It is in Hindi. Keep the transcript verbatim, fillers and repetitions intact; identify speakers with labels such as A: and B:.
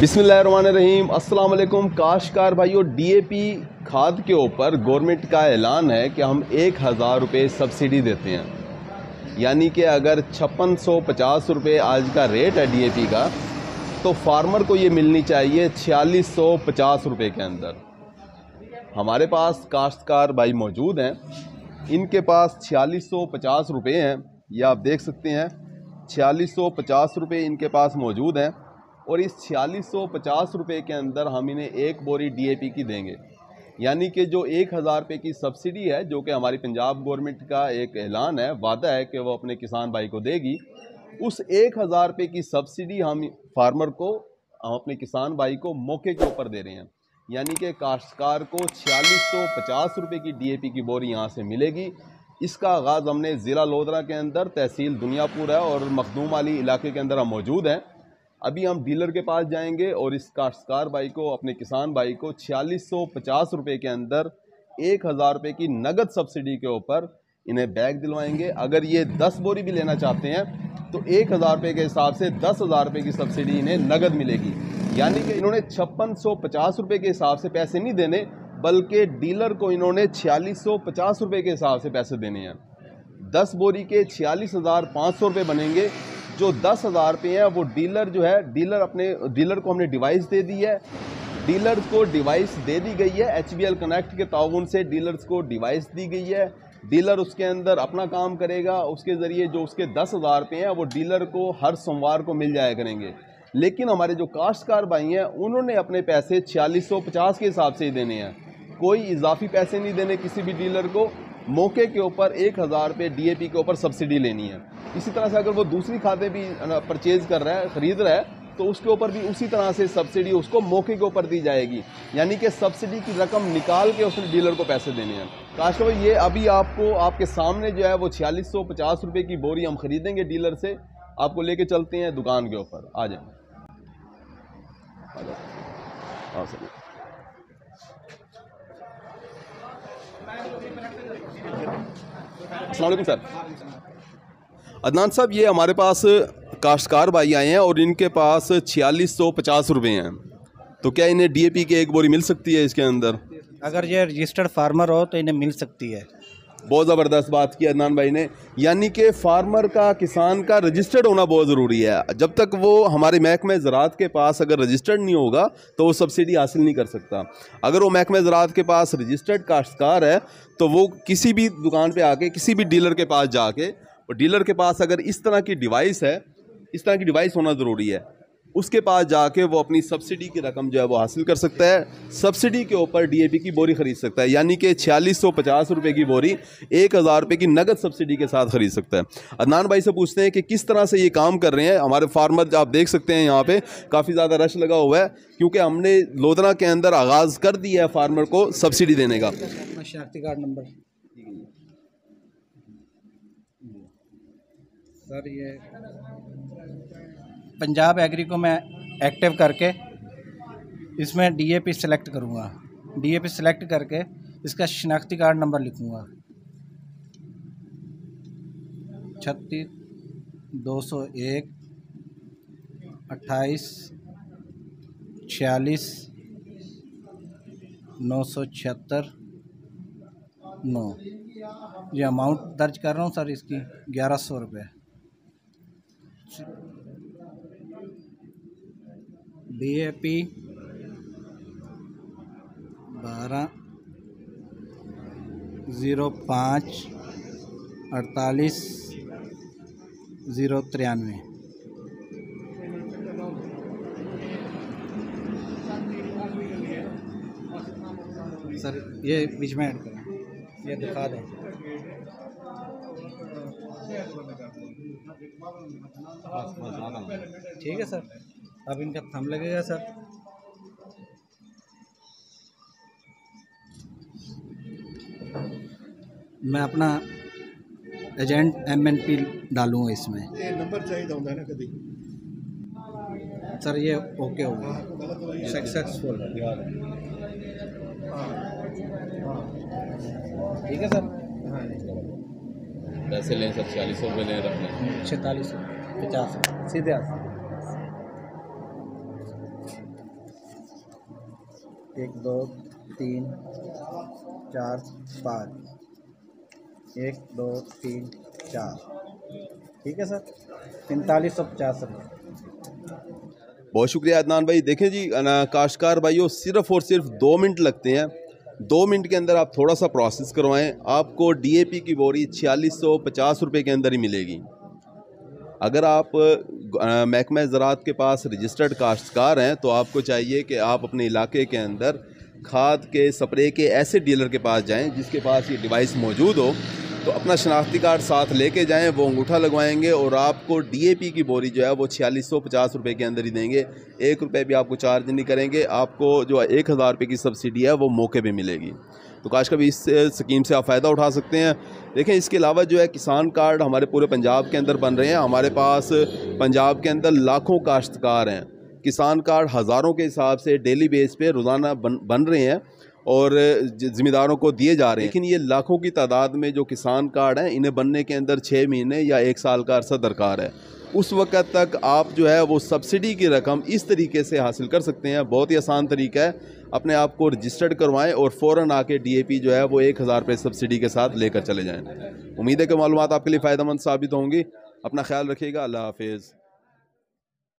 A: बिस्मिल्लाहिर्रहमानिर्रहीम। अस्सलाम वालेकुम काश्तकार भाइयों, डीएपी खाद के ऊपर गवर्नमेंट का ऐलान है कि हम एक हज़ार रुपये सब्सिडी देते हैं। यानी कि अगर छप्पन सौ पचास रुपये आज का रेट है डीएपी का, तो फार्मर को ये मिलनी चाहिए छियालीस सौ पचास रुपये के अंदर। हमारे पास काश्तकार भाई मौजूद हैं, इनके पास छियालीस सौ पचास रुपये हैं। ये आप देख सकते हैं, छियालीस सौ पचास रुपये इनके पास मौजूद हैं और इस छियालीस सौ पचास रुपये के अंदर हम इन्हें एक बोरी डीएपी की देंगे। यानी कि जो एक हज़ार रुपये की सब्सिडी है, जो कि हमारी पंजाब गवर्नमेंट का एक ऐलान है, वादा है कि वो अपने किसान भाई को देगी, उस एक हज़ार रुपये की सब्सिडी हम फार्मर को, हम अपने किसान भाई को मौके के ऊपर दे रहे हैं। यानी कि काश्तकार को छियालीस सौ पचास रुपये की डीएपी की बोरी यहाँ से मिलेगी। इसका आगाज़ हमने ज़िला लोधरा के अंदर तहसील दुनियापुर है और मखदूम अली इलाके के अंदर हम मौजूद हैं। अभी हम डीलर के पास जाएंगे और इस काश्तकार भाई को, अपने किसान भाई को छियालीस सौ पचास रुपये के अंदर एक हज़ार रुपये की नगद सब्सिडी के ऊपर इन्हें बैग दिलवाएंगे। अगर ये दस बोरी भी लेना चाहते हैं तो एक हज़ार रुपये के हिसाब से दस हज़ार रुपये की सब्सिडी इन्हें नगद मिलेगी। यानी कि इन्होंने छप्पन सौ पचास रुपये के हिसाब से पैसे नहीं देने, बल्कि डीलर को इन्होंने छियालीस सौ पचास रुपये के हिसाब से पैसे देने हैं। दस बोरी के छियालीस हज़ार पाँच सौ रुपये बनेंगे। जो दस हज़ार रुपये हैं वो डीलर जो है, डीलर अपने डीलर को हमने डिवाइस दे दी है। डीलर को डिवाइस दे दी गई है, एच बी एल कनेक्ट के ताउन से डीलर्स को डिवाइस दी गई है। डीलर उसके अंदर अपना काम करेगा, उसके ज़रिए जो उसके दस हज़ार रुपये हैं वो डीलर को हर सोमवार को मिल जाया करेंगे। लेकिन हमारे जो काश्तकार भाई हैं, उन्होंने अपने पैसे छियालीस सौ पचास के हिसाब से ही देने हैं। कोई इजाफी पैसे नहीं देने किसी भी डीलर को। मौके के ऊपर एक हज़ार रुपये डीएपी के ऊपर सब्सिडी लेनी है। इसी तरह से अगर वो दूसरी खादें भी परचेज कर रहा है, ख़रीद रहा है, तो उसके ऊपर भी उसी तरह से सब्सिडी उसको मौके के ऊपर दी जाएगी। यानी कि सब्सिडी की रकम निकाल के उसने डीलर को पैसे देने हैं। काश भाई, ये अभी आपको आपके सामने जो है वो छियालीस सौ पचास रुपये की बोरी हम ख़रीदेंगे डीलर से। आपको लेके चलते हैं दुकान के ऊपर। आ जाए, हाँ सर। अस्सलाम वालेकुम सर। अदनान साहब, ये हमारे पास काश्तकार भाई आए हैं और इनके पास छियालीस सौ पचास रुपये हैं, तो क्या इन्हें डीएपी की एक बोरी मिल सकती है इसके अंदर?
B: अगर ये रजिस्टर्ड फार्मर हो तो इन्हें मिल सकती है।
A: बहुत ज़बरदस्त बात की अदनान भाई ने। यानी कि फार्मर का, किसान का रजिस्टर्ड होना बहुत ज़रूरी है। जब तक वो हमारे महकमे ज़राअत के पास अगर रजिस्टर्ड नहीं होगा तो वो सब्सिडी हासिल नहीं कर सकता। अगर वो महकमे ज़राअत के पास रजिस्टर्ड काश्तकार है तो वो किसी भी दुकान पे आके, किसी भी डीलर के पास जाके, और डीलर के पास अगर इस तरह की डिवाइस है, इस तरह की डिवाइस होना ज़रूरी है, उसके पास जाके वो अपनी सब्सिडी की रकम जो है वो हासिल कर सकता है। सब्सिडी के ऊपर डीएपी की बोरी ख़रीद सकता है। यानी कि छियालीस सौ पचास रुपये की बोरी एक हज़ार रुपये की नगद सब्सिडी के साथ ख़रीद सकता है। अदनान भाई से पूछते हैं कि किस तरह से ये काम कर रहे हैं। हमारे फार्मर आप देख सकते हैं, यहाँ पे काफ़ी ज़्यादा रश लगा हुआ है, क्योंकि हमने लोधरा के अंदर आगाज़ कर दिया है फार्मर को सब्सिडी देने का।
B: शनाख्ती कार्ड नंबर सर, ये पंजाब एग्री को मैं एक्टिव करके इसमें डीएपी सेलेक्ट करूँगा। डीएपी सेलेक्ट करके इसका शनाख्ती कार्ड नंबर लिखूँगा, छत्तीस दो सौ एक अट्ठाईस छियालीस नौ सौ छिहत्तर नौ। ये अमाउंट दर्ज कर रहा हूँ सर, इसकी ग्यारह सौ रुपये। डीएपी बारह ज़ीरो पाँच अड़तालीस ज़ीरो तिरानवे। सर ये बीच में ऐड करें, ये दिखा दें। ठीक है सर, अब इनका थंब लगेगा सर। मैं अपना एजेंट एमएनपी डालूंगा इसमें। ये नंबर चाहिए होता है ना कभी सर। ये ओके हो गया, सक्सेसफुल। ठीक है सर।
A: पैसे लें सर, छियालीस सौ रुपये लें रखने,
B: छतालीस पचास सीधे एक दो तीन चार पाँच, एक दो तीन चार। ठीक है सर, पैंतालीस सौ पचास रुपये।
A: बहुत शुक्रिया अदनान भाई। देखें जी अना काश्तकार भाइयों, सिर्फ और सिर्फ दो मिनट लगते हैं। दो मिनट के अंदर आप थोड़ा सा प्रोसेस करवाएं, आपको डीएपी की बोरी छियालीस सौ पचास रुपये के अंदर ही मिलेगी। अगर आप महकमा ज़राअत के पास रजिस्टर्ड काश्तकार हैं तो आपको चाहिए कि आप अपने इलाके के अंदर खाद के स्प्रे के ऐसे डीलर के पास जाएं जिसके पास ये डिवाइस मौजूद हो, तो अपना शनाख्ती कार्ड साथ लेके जाएं, वो अंगूठा लगवाएंगे और आपको डीएपी की बोरी जो है वो छियालीस सौ पचास रुपये के अंदर ही देंगे। एक रुपये भी आपको चार्ज नहीं करेंगे। आपको जो एक हज़ार रुपये की सब्सिडी है वो मौके पे मिलेगी। तो काश कभी इस स्कीम से आप फ़ायदा उठा सकते हैं। देखें, इसके अलावा जो है किसान कार्ड हमारे पूरे पंजाब के अंदर बन रहे हैं। हमारे पास पंजाब के अंदर लाखों काश्तकार हैं। किसान कार्ड हज़ारों के हिसाब से डेली बेस पे रोज़ाना बन बन रहे हैं और ज़िम्मेदारों को दिए जा रहे हैं। लेकिन ये लाखों की तादाद में जो किसान कार्ड हैं, इन्हें बनने के अंदर छः महीने या एक साल का अरसा दरकार है। उस वक़्त तक आप जो है वो सब्सिडी की रकम इस तरीके से हासिल कर सकते हैं। बहुत ही आसान तरीका है। अपने आप को रजिस्टर्ड करवाएं और फ़ौरन आके डीएपी जो है वो एक हज़ार रुपये सब्सिडी के साथ लेकर चले जाएँ। उम्मीद है कि मालूमात आपके लिए फ़ायदेमंद साबित होंगी। अपना ख्याल रखिएगा। अल्लाह हाफिज़।